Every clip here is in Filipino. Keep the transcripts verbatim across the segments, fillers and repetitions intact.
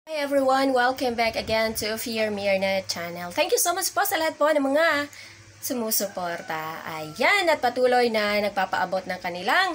Hi everyone! Welcome back again to Fear Mirna channel. Thank you so much po sa lahat po ng mga sumusuporta. Ayan, at patuloy na nagpapaabot ng kanilang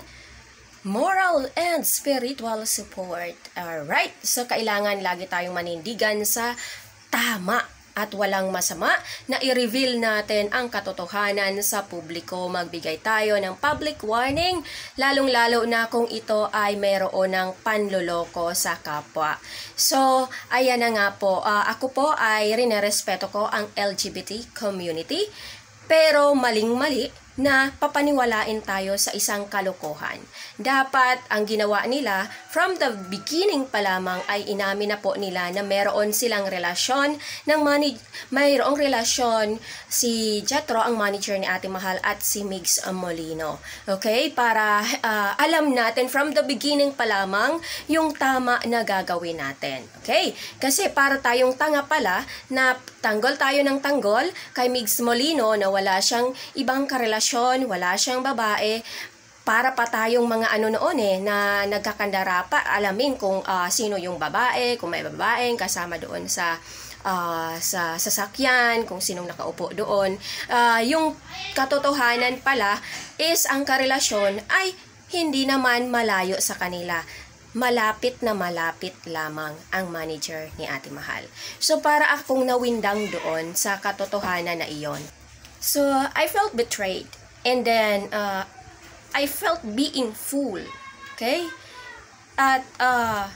moral and spiritual support. Alright, so kailangan lagi tayong manindigan sa tama at walang masama na i-reveal natin ang katotohanan sa publiko. Magbigay tayo ng public warning, lalong-lalo na kung ito ay mayroon ng panloloko sa kapwa. So, ayan na nga po. Uh, ako po ay rinerespeto ko ang L G B T community, pero maling-mali na papaniwalain tayo sa isang kalokohan. Dapat ang ginawa nila from the beginning pa lamang ay inamin na po nila na meron silang relasyon ng manage mayroong relasyon si Jethro, ang manager ni Ate Mahal, at si Migs Molino. Okay? Para uh, alam natin from the beginning pa lamang yung tama na gagawin natin. Okay? Kasi para tayong tanga pala na tanggol tayo ng tanggol kay Migs Molino na wala siyang ibang karelasyon, wala siyang babae, para pa tayong mga ano noon eh, na nagkakandara pa, alamin kung uh, sino yung babae, kung may babaeng kasama doon sa uh, sa sasakyan, kung sinong nakaupo doon. Uh, yung katotohanan pala is ang karelasyon ay hindi naman malayo sa kanila. Malapit na malapit lamang ang manager ni Ate Mahal. So para akong nawindang doon sa katotohanan na iyon. So I felt betrayed. And then, uh, I felt being fooled. Okay? At, uh,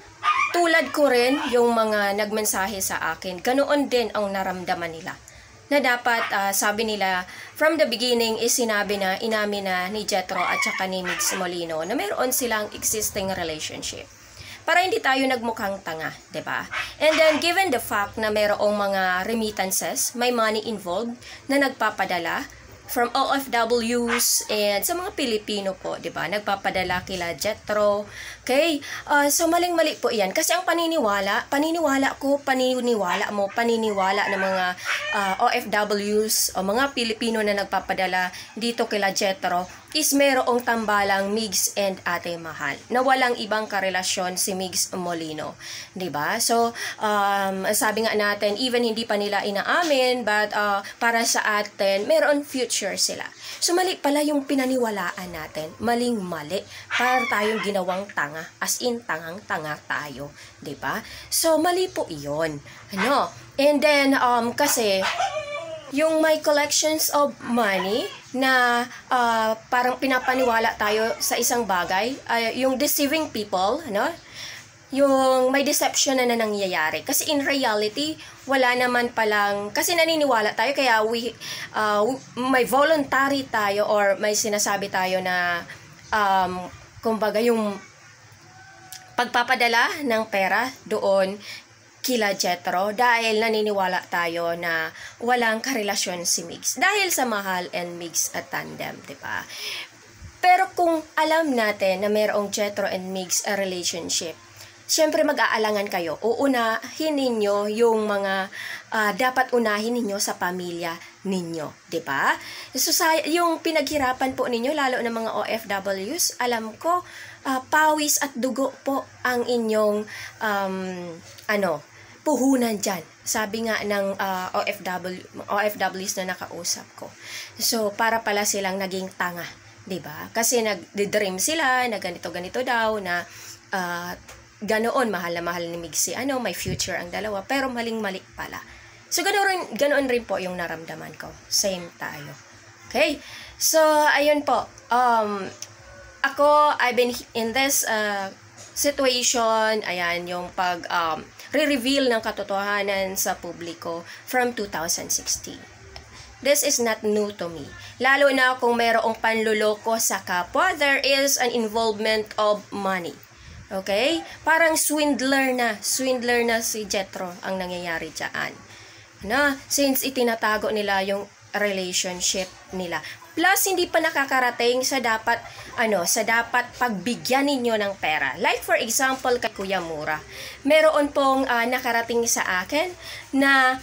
tulad ko rin yung mga nagmensahe sa akin, ganoon din ang naramdaman nila. Na dapat, uh, sabi nila, from the beginning is sinabi na, inamin na ni Jethro at saka ni Migs Molino na mayroon silang existing relationship. Para hindi tayo nagmukhang tanga, ba? Diba? And then, given the fact na mayroong mga remittances, may money involved na nagpapadala from O F Ws and sa mga Pilipino po, 'di ba? Nagpapadala kila Jethro. Okay? Uh, so maling-mali po 'yan kasi ang paniniwala, paniniwala ko, paniniwala mo, paniniwala ng mga uh, O F Ws o mga Pilipino na nagpapadala dito kila Jethro is merong tambalang Migs and Ate Mahal na walang ibang karelasyon si Migs Molino, 'di ba? So um, sabi nga natin, even hindi pa nila inaamin, but uh, para sa atin meron future sila. So mali pala yung pinaniwalaan natin, maling-mali, para tayong ginawang tanga, as in tangang-tanga tayo, 'di ba? So mali po 'iyon. Ano? And then um kasi yung may collections of money na uh, parang pinapaniwala tayo sa isang bagay, uh, yung deceiving people, ano? Yung may deception na, na nangyayari. Kasi in reality, wala naman palang, kasi naniniwala tayo, kaya we, uh, may voluntary tayo or may sinasabi tayo na, um, kumbaga yung pagpapadala ng pera doon kila Jethro dahil naniniwala tayo na walang karelasyon si Migs dahil sa Mahal and Migs at tandem, di ba? Pero kung alam natin na mayroong Jethro and Migs a relationship, syempre mag-aalangan kayo. Uunahin ninyo yung mga uh, dapat unahin ninyo sa pamilya ninyo, di ba? So, sa, yung pinaghirapan po ninyo, lalo ng mga O F Ws, alam ko, uh, pawis at dugo po ang inyong um, ano, puhunan dyan. Sabi nga ng uh, O F W, O F Ws na nakausap ko. So, para pala silang naging tanga, di ba? Kasi nag-dream sila na ganito-ganito daw, na uh, ganoon, mahal na mahal ni Migs si ano, may future ang dalawa, pero maling-mali pala. So, ganoon rin, ganoon rin po yung naramdaman ko. Same tayo. Okay? So, ayun po. Um, ako, I've been in this uh, situation, ayan, yung pag um, re-reveal ng katotohanan sa publiko from two thousand sixteen. This is not new to me. Lalo na kung mayroong panluloko sa kapwa, there is an involvement of money. Okay? Parang swindler na. Swindler na si Jethro ang nangyayari dyan. Na, since itinatago nila yung relationship nila. Plus, hindi pa nakakarating sa dapat, ano, sa dapat pagbigyan ninyo ng pera. Like for example, kay Kuya Mura. Meron pong uh, nakarating sa akin na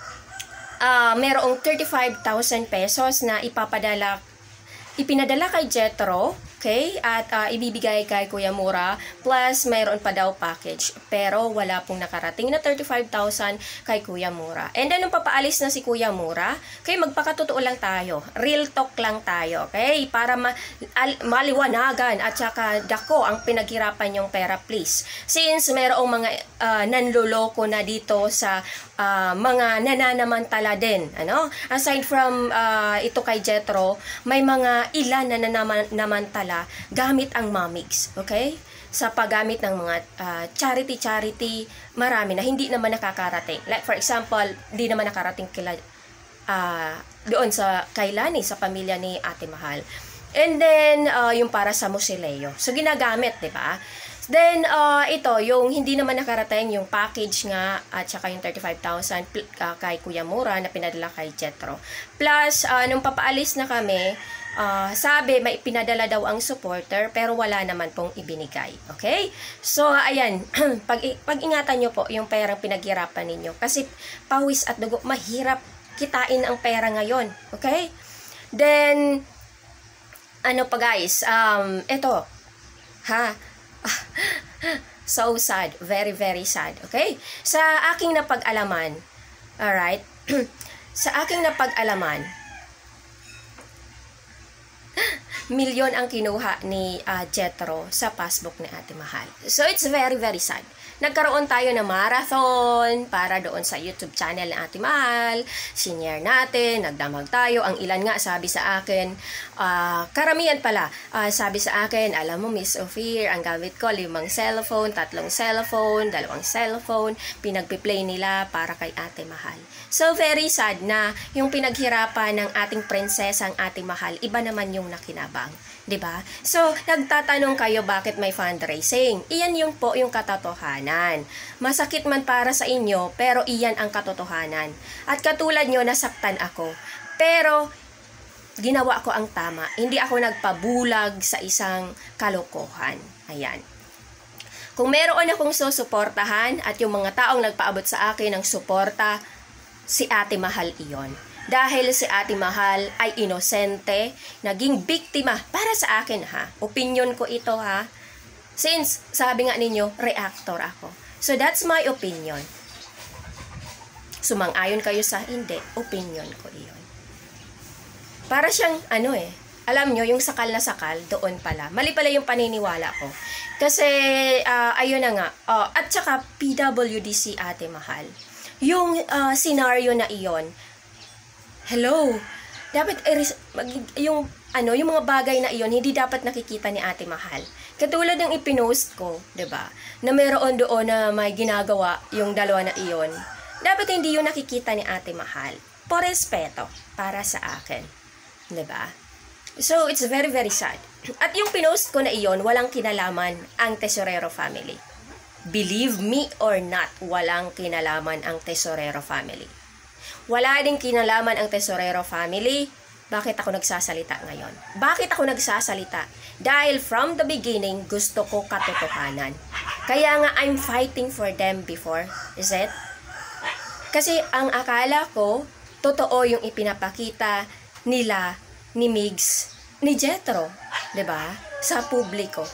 uh, merong thirty-five thousand pesos na ipapadala, ipinadala kay Jethro, Okay? At uh, ibibigay kay Kuya Mura. Plus, mayroon pa daw package. Pero wala pong nakarating na thirty-five thousand kay Kuya Mura. And then, nung papaalis na si Kuya Mura, okay, magpakatotoo lang tayo. Real talk lang tayo. Okay? Para ma al maliwanagan at saka dako ang pinaghirapan yung pera, please. Since mayroong mga uh, nanloloko na dito sa uh, mga nananamantala din. Ano? Aside from uh, ito kay Jethro, may mga ilan na nananamantala gamit ang Mommy's, okay? Sa paggamit ng mga charity-charity, uh, marami na hindi naman nakakarating. Like for example, hindi naman nakarating kila, uh, doon sa kay Lani, sa pamilya ni Ate Mahal. And then, uh, yung para sa Musileo. So, ginagamit, di ba? Then, uh, ito, yung hindi naman nakarating, yung package nga, at saka yung thirty-five thousand uh, kay Kuya Mura na pinadala kay Jethro. Plus, uh, nung papaalis na kami, uh, sabi, may pinadala daw ang supporter, pero wala naman pong ibinigay. Okay? So, ayan, pag, pag-ingatan nyo po yung perang pinaghirapan ninyo. Kasi, pawis at dugo, mahirap kitain ang pera ngayon. Okay? Then, ano pa guys, um, ito, ha, so sad, very very sad, okay? Sa aking napag-alaman, alright, sa aking napag-alaman, milyon ang kinuha ni uh, Jethro sa passbook ni Ate Mahal. So it's very very sad. Nagkaroon tayo ng marathon para doon sa YouTube channel ni Ate Mahal. Senior natin, nagdamag tayo. Ang ilan nga sabi sa akin, uh, karamihan pala, uh, sabi sa akin, alam mo Miss Ophir, ang gamit ko, limang cellphone, tatlong cellphone, dalawang cellphone, pinagpi-play nila para kay Ate Mahal. So very sad na yung pinaghirapan ng ating prinsesa, ang Ate Mahal, iba naman yung nakinabang. Diba? So, nagtatanong kayo bakit may fundraising. Iyan yung po yung katotohanan. Masakit man para sa inyo, pero iyan ang katotohanan. At katulad nyo, nasaktan ako. Pero, ginawa ko ang tama. Hindi ako nagpabulag sa isang kalokohan. Ayan. Kung meron akong susuportahan at yung mga taong nagpaabot sa akin ng suporta, si Ate Mahal iyon. Dahil si Ate Mahal ay inosente, naging biktima para sa akin ha. Opinion ko ito ha. Since sabi nga ninyo, reactor ako. So that's my opinion. Sumang-ayon kayo sa hindi, opinion ko iyon. Para siyang ano eh, alam nyo, yung sakal na sakal, doon pala. Mali pala yung paniniwala ko. Kasi, uh, ayun na nga. Uh, at saka, P W D C Ate Mahal. Yung uh, scenario na iyon, hello, dapat yung ano, yung mga bagay na iyon hindi dapat nakikita ni Ate Mahal. Katulad ng ipinost ko, 'di ba? Na meron doon na may ginagawa yung dalawa na iyon. Dapat hindi 'yung nakikita ni Ate Mahal. Por respeto para sa akin, 'di ba? So it's very very sad. At yung pinost ko na iyon, walang kinalaman ang Tesorero family. Believe me or not, walang kinalaman ang Tesorero family. Wala ding kinalaman ang Tesorero family. Bakit ako nagsasalita ngayon? Bakit ako nagsasalita? Dahil from the beginning, gusto ko katotohanan. Kaya nga, I'm fighting for them before. Is it? Kasi ang akala ko, totoo yung ipinapakita nila ni Migs, ni Jethro. Diba? Sa publiko.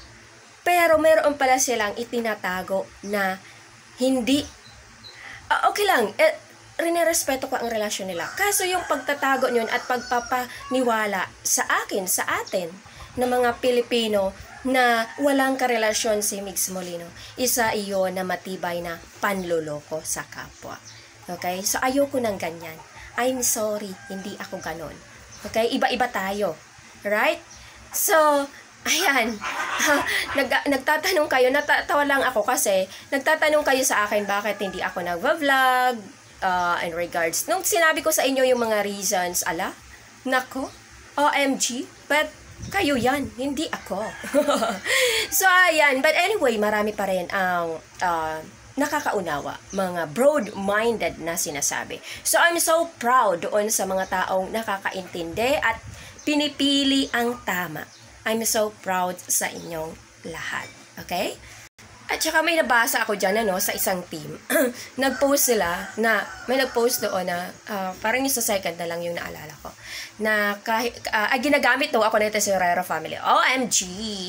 Pero meron pala silang itinatago na hindi. Uh, okay lang. Eh, rinerespeto ko ang relasyon nila. Kaso yung pagtatago nyon at pagpapaniwala sa akin, sa atin, na mga Pilipino na walang karelasyon si Migs Molino, isa iyon na matibay na panloloko sa kapwa. Okay? So, ayoko ng ganyan. I'm sorry, hindi ako ganon. Okay? Iba-iba tayo. Right? So, ayan. Nag, nagtatanong kayo, natatawa lang ako kasi, nagtatanong kayo sa akin bakit hindi ako nag-vlog, Uh, in regards, nung sinabi ko sa inyo yung mga reasons, ala, nako, O M G, but kayo yan, hindi ako. So, ayan, but anyway, marami pa rin ang uh, nakakaunawa, mga broad-minded na sinasabi. So, I'm so proud doon sa mga taong nakakaintindi at pinipili ang tama. I'm so proud sa inyong lahat. Okay? At saka may nabasa ako dyan, ano, sa isang team. Nag-post sila na, may nag-post doon na, uh, parang yung sa second na lang yung naalala ko. Na kahit, uh, ay, ginagamit to ako nito sa Herrera family. O M G!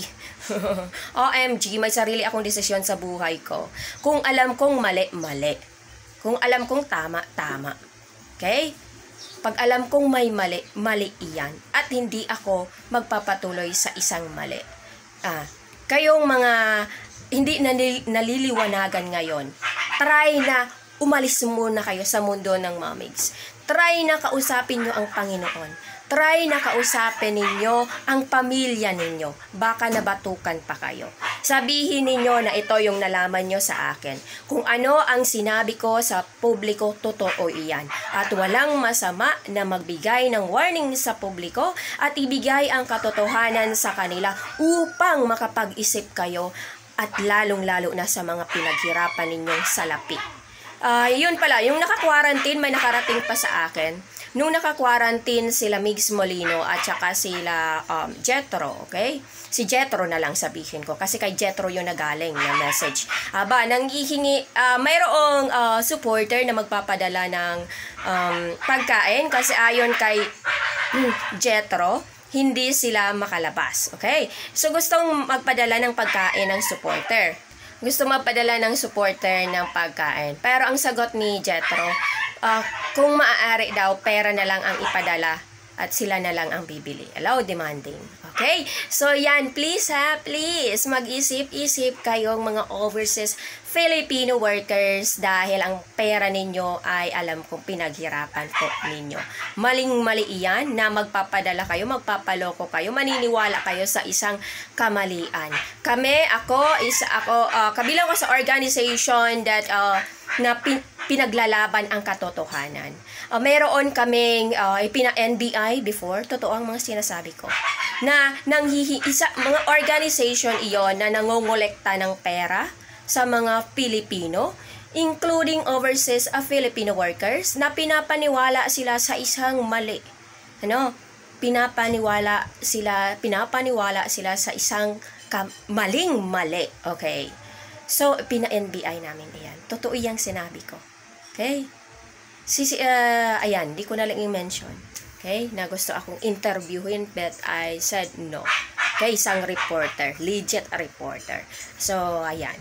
O M G, may sarili akong desisyon sa buhay ko. Kung alam kong mali, mali. Kung alam kong tama, tama. Okay? Pag alam kong may mali, mali iyan. At hindi ako magpapatuloy sa isang mali. Ah, kayong mga hindi naliliwanagan ngayon, try na umalis muna kayo sa mundo ng mamigs. Try na kausapin nyo ang Panginoon. Try na kausapin ninyo ang pamilya ninyo. Baka nabatukan pa kayo. Sabihin ninyo na ito yung nalaman nyo sa akin. Kung ano ang sinabi ko sa publiko, totoo iyan. At walang masama na magbigay ng warning sa publiko at ibigay ang katotohanan sa kanila upang makapag-isip kayo at lalong-lalo na sa mga pinaghirapan ninyong salapi. Uh, yun pala, yung naka-quarantine, may nakarating pa sa akin. Nung naka-quarantine sila Migs Molino at saka sila um, Jetro, okay? Si Jetro na lang sabihin ko kasi kay Jetro yung nagaling na message. Aba, nanghihingi, uh, mayroong uh, supporter na magpapadala ng um, pagkain kasi ayon kay hmm, Jetro, hindi sila makalabas, okay? So, gustong magpadala ng pagkain ng supporter. Gusto magpadala ng supporter ng pagkain. Pero ang sagot ni Jetro, uh, kung maaari daw, pera na lang ang ipadala at sila na lang ang bibili. Allow demanding. Okay? So, yan. Please ha, please. Mag-isip-isip kayong mga overseas Filipino workers dahil ang pera ninyo ay alam kong pinaghirapan po ninyo. Maling-mali iyan na magpapadala kayo, magpapaloko kayo, maniniwala kayo sa isang kamalian. Kami, ako, is ako, uh, kabilang ko sa organization that uh, na pin pinaglalaban ang katotohanan. Uh, meron kaming uh, ipina-N B I before, totoo ang mga sinasabi ko, na nanghihi, isa, mga organization iyon na nangongolekta ng pera sa mga Pilipino, including overseas uh, Filipino workers, na pinapaniwala sila sa isang mali. Ano? Pinapaniwala sila, pinapaniwala sila sa isang maling mali. Okay? So, pina-N B I namin iyan. Totoo yung sinabi ko. Okay? Sisi, uh, ayan, di ko na lang i-mention. Okay? Na gusto akong interviewin, but I said no. Okay? Isang reporter. Legit reporter. So, ayan.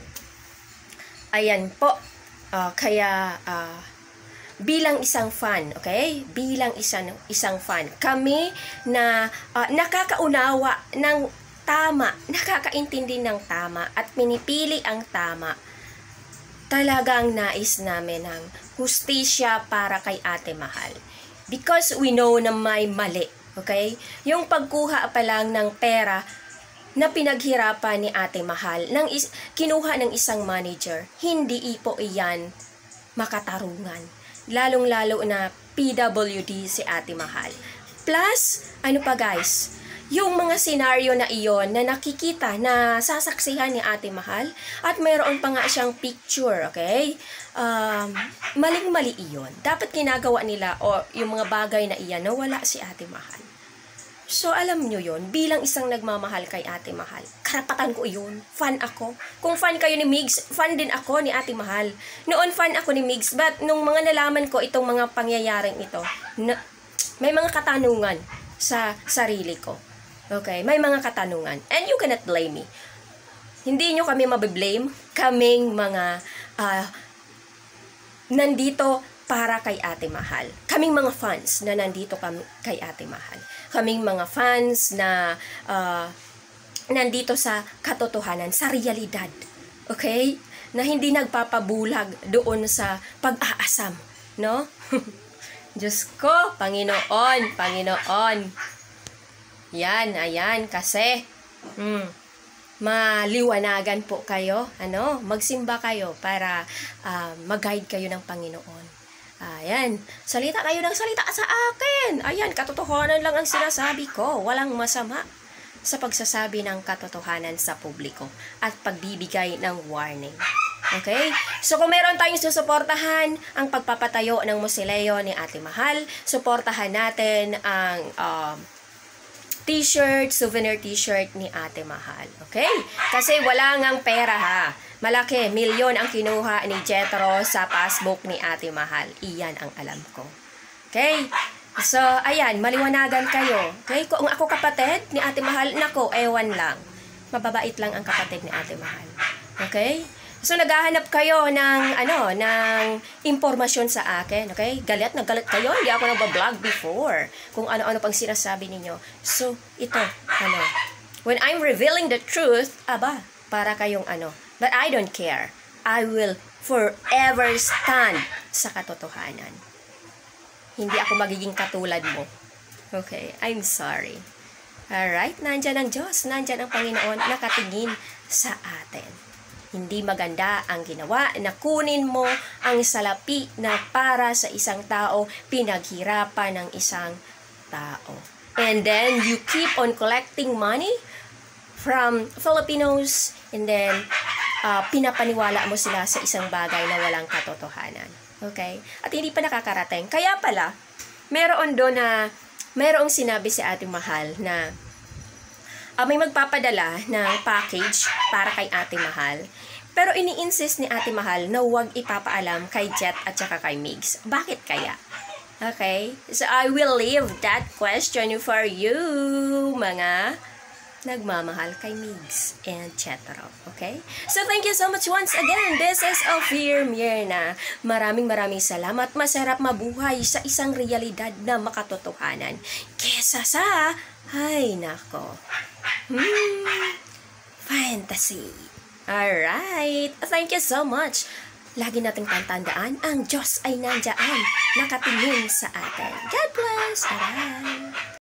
Ayan po. Uh, kaya, uh, bilang isang fan, okay? Bilang isang, isang fan, kami na uh, nakakaunawa ng tama, nakakaintindi ng tama at pinipili ang tama, talagang nais namin ng hustisya para kay Ate Mahal. Because we know na may mali, okay? Yung pagkuha pa lang ng pera na pinaghirapan ni Ate Mahal, ng is kinuha ng isang manager, hindi ipo iyan makatarungan. Lalong-lalo na P W D si Ate Mahal. Plus, ano pa guys, yung mga senaryo na iyon na nakikita, na sasaksihan ni Ate Mahal, at mayroon pa nga siyang picture, okay? Um, maling-mali iyon. Dapat ginagawa nila o yung mga bagay na iyan na wala si Ate Mahal. So, alam nyo yun, bilang isang nagmamahal kay Ate Mahal, karapatan ko yun. Fan ako. Kung fan kayo ni Migs, fan din ako ni Ate Mahal. Noon fan ako ni Migs, but nung mga nalaman ko itong mga pangyayaring ito, na, may mga katanungan sa sarili ko. Okay, may mga katanungan. And you cannot blame me. Hindi nyo kami mabiblame. Kaming mga uh, nandito para kay Ate Mahal. Kaming mga fans na nandito kami kay Ate Mahal. Kaming mga fans na uh, nandito sa katotohanan, sa realidad. Okay? Na hindi nagpapabulag doon sa pag-aasam. No? Diyos ko, Panginoon, Panginoon. Yan, ayan, kasi hmm, maliwanagan po kayo, ano, magsimba kayo para uh, mag-guide kayo ng Panginoon. Ayan, salita kayo ng salita sa akin. Ayan, katotohanan lang ang sinasabi ko. Walang masama sa pagsasabi ng katotohanan sa publiko at pagbibigay ng warning. Okay? So, kung meron tayong susuportahan ang pagpapatayo ng musileo ni Ate Mahal, suportahan natin ang um, t-shirt, souvenir t-shirt ni Ate Mahal. Okay? Kasi wala ngang pera ha. Malaki, milyon ang kinuha ni Jetro sa passbook ni Ate Mahal. Iyan ang alam ko. Okay? So, ayan, maliwanagan kayo. Okay? Kung ako kapatid ni Ate Mahal, nako, ewan lang. Mababait lang ang kapatid ni Ate Mahal. Okay? So, naghahanap kayo ng, ano, ng impormasyon sa akin. Okay? Galit na galit kayo. Hindi ako nagbablog before. Kung ano-ano pang sinasabi ninyo. So, ito, ano, when I'm revealing the truth, aba, para kayong ano. But I don't care. I will forever stand sa katotohanan. Hindi ako magiging katulad mo. Okay, I'm sorry. Alright, nandyan ang Diyos, nandyan ang Panginoon, nakatingin sa atin. Hindi maganda ang ginawa na kunin mo ang salapi na para sa isang tao, pinaghirapan ng isang tao. And then, you keep on collecting money from Filipinos, and then, uh, pinapaniwala mo sila sa isang bagay na walang katotohanan. Okay? At hindi pa nakakarating. Kaya pala, meron doon na, merong sinabi si Ate Mahal na uh, may magpapadala ng package para kay Ate Mahal. Pero ini-insist ni Ate Mahal na huwag ipapaalam kay Jet at saka kay Migs. Bakit kaya? Okay? So, I will leave that question for you, mga nagmamahal kay Migs and Chetro. Okay? So, thank you so much once again. This is Ophir Myrna. Maraming maraming salamat. Masarap mabuhay sa isang realidad na makatotohanan. Kesa sa, ay nako, hmm, fantasy. Alright. Thank you so much. Lagi nating tandaan, ang Diyos ay nandiyan, nakatingin sa atin. God bless. Alright.